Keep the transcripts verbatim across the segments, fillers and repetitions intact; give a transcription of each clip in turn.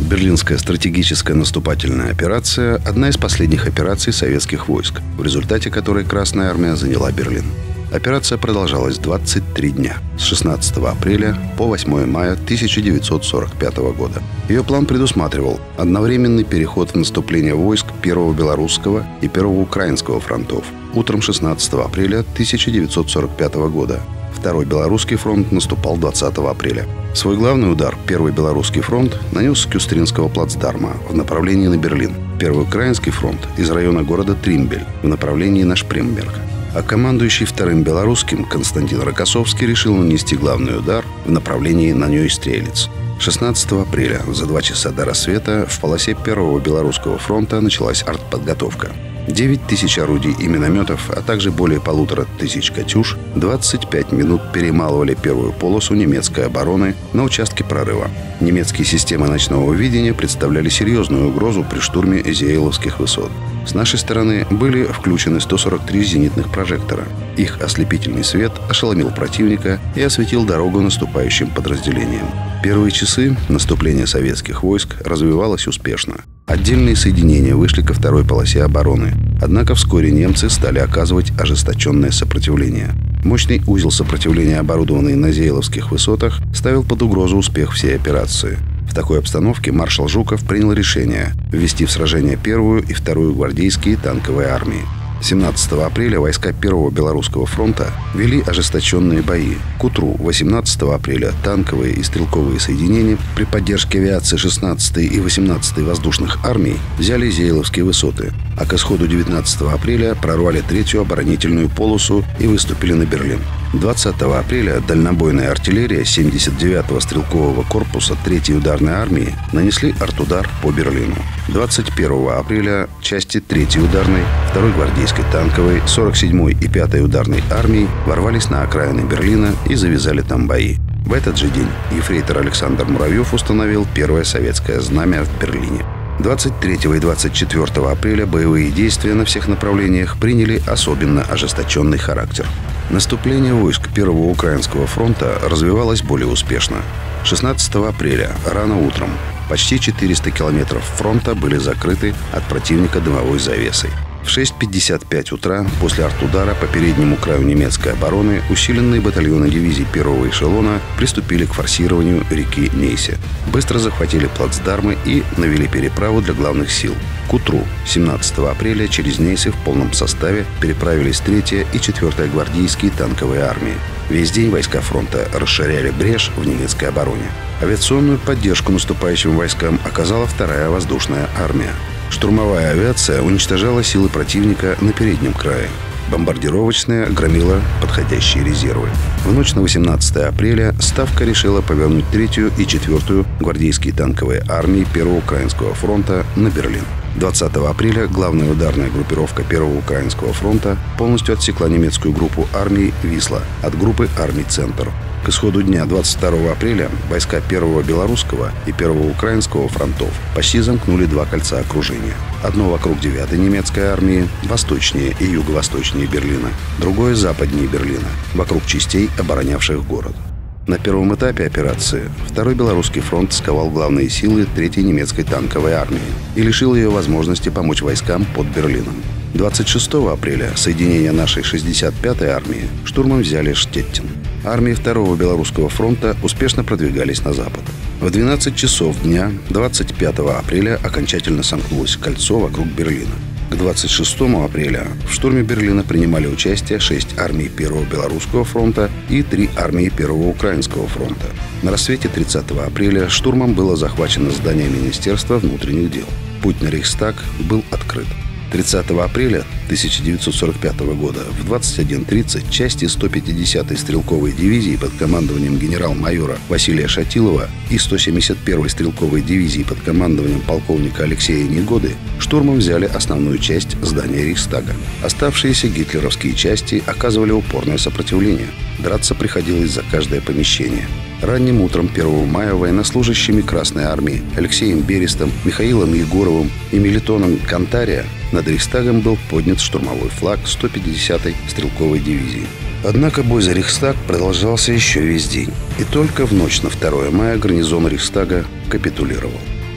Берлинская стратегическая наступательная операция – одна из последних операций советских войск, в результате которой Красная армия заняла Берлин. Операция продолжалась двадцать три дня, с шестнадцатого апреля по восьмое мая тысяча девятьсот сорок пятого года. Ее план предусматривал одновременный переход в наступление войск Первого Белорусского и Первого Украинского фронтов утром шестнадцатого апреля тысяча девятьсот сорок пятого года. Второй Белорусский фронт наступал двадцатого апреля. Свой главный удар Первый Белорусский фронт нанес с Кюстринского плацдарма в направлении на Берлин. Первый Украинский фронт из района города Тримбель в направлении на Шпремберг. А командующий Вторым Белорусским Константин Рокоссовский решил нанести главный удар в направлении на Нёй-Стрелец. шестнадцатого апреля, за два часа до рассвета, в полосе Первого Белорусского фронта началась артподготовка. девять тысяч орудий и минометов, а также более полутора тысяч «Катюш» двадцать пять минут перемалывали первую полосу немецкой обороны на участке прорыва. Немецкие системы ночного видения представляли серьезную угрозу при штурме Зееловских высот. С нашей стороны были включены сто сорок три зенитных прожектора. Их ослепительный свет ошеломил противника и осветил дорогу наступающим подразделениям. Первые часы наступления советских войск развивалось успешно. Отдельные соединения вышли ко второй полосе обороны. Однако вскоре немцы стали оказывать ожесточенное сопротивление. Мощный узел сопротивления, оборудованный на Зееловских высотах, ставил под угрозу успех всей операции. В такой обстановке маршал Жуков принял решение ввести в сражение первую и вторую гвардейские танковые армии. семнадцатого апреля войска Первого Белорусского фронта вели ожесточенные бои. К утру восемнадцатого апреля танковые и стрелковые соединения при поддержке авиации шестнадцатой и восемнадцатой воздушных армий взяли Зееловские высоты, а к исходу девятнадцатого апреля прорвали третью оборонительную полосу и выступили на Берлин. двадцатого апреля дальнобойная артиллерия семьдесят девятого стрелкового корпуса третьей ударной армии нанесли артудар по Берлину. двадцать первого апреля части третьей ударной, второй гвардейской танковой, сорок седьмой и пятой ударной армии ворвались на окраины Берлина и завязали там бои. В этот же день ефрейтор Александр Муравьев установил первое советское знамя в Берлине. двадцать третьего и двадцать четвёртого апреля боевые действия на всех направлениях приняли особенно ожесточенный характер. Наступление войск Первого Украинского фронта развивалось более успешно. шестнадцатого апреля рано утром почти четыреста километров фронта были закрыты от противника дымовой завесой. В шесть пятьдесят пять утра после артудара по переднему краю немецкой обороны усиленные батальоны дивизий первого эшелона приступили к форсированию реки Нейсе. Быстро захватили плацдармы и навели переправу для главных сил. К утру семнадцатого апреля через Нейсы в полном составе переправились третья и четвёртая гвардейские танковые армии. Весь день войска фронта расширяли брешь в немецкой обороне. Авиационную поддержку наступающим войскам оказала вторая воздушная армия. Штурмовая авиация уничтожала силы противника на переднем крае. Бомбардировочная громила подходящие резервы. В ночь на восемнадцатое апреля Ставка решила повернуть третью и четвёртую гвардейские танковые армии Первого Украинского фронта на Берлин. двадцатого апреля главная ударная группировка Первого Украинского фронта полностью отсекла немецкую группу армий «Висла» от группы армий «Центр». К исходу дня двадцать второго апреля войска Первого Белорусского и Первого Украинского фронтов почти замкнули два кольца окружения. Одно вокруг девятой немецкой армии, восточнее и юго-восточнее Берлина, другое западнее Берлина, вокруг частей, оборонявших город. На первом этапе операции Второй Белорусский фронт сковал главные силы третьей немецкой танковой армии и лишил ее возможности помочь войскам под Берлином. двадцать шестого апреля соединения нашей шестьдесят пятой армии штурмом взяли Штеттин. Армии Второго Белорусского фронта успешно продвигались на запад. В двенадцать часов дня двадцать пятого апреля окончательно сомкнулось кольцо вокруг Берлина. К двадцать шестому апреля в штурме Берлина принимали участие шесть армий Первого Белорусского фронта и три армии Первого Украинского фронта. На рассвете тридцатого апреля штурмом было захвачено здание Министерства внутренних дел. Путь на Рейхстаг был открыт. тридцатого апреля тысяча девятьсот сорок пятого года в двадцать один тридцать части сто пятидесятой стрелковой дивизии под командованием генерал-майора Василия Шатилова и сто семьдесят первой стрелковой дивизии под командованием полковника Алексея Негоды штурмом взяли основную часть здания Рейхстага. Оставшиеся гитлеровские части оказывали упорное сопротивление. Драться приходилось за каждое помещение. Ранним утром первого мая военнослужащими Красной армии Алексеем Берестом, Михаилом Егоровым и Мелитоном Кантария над Рейхстагом был поднят штурмовой флаг сто пятидесятой стрелковой дивизии. Однако бой за Рейхстаг продолжался еще весь день. И только в ночь на второе мая гарнизон Рейхстага капитулировал.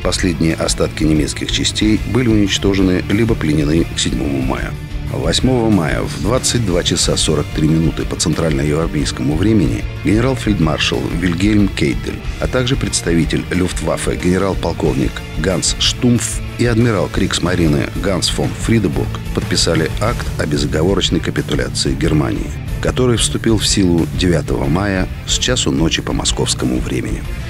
Последние остатки немецких частей были уничтожены либо пленены к седьмому мая. восьмого мая в двадцать два часа сорок три минуты по центральноевропейскому времени генерал-фельдмаршал Вильгельм Кейтель, а также представитель Люфтваффе генерал-полковник Ганс Штумф и адмирал Кригсмарины Ганс фон Фридебург подписали акт о безоговорочной капитуляции Германии, который вступил в силу девятого мая с часу ночи по московскому времени.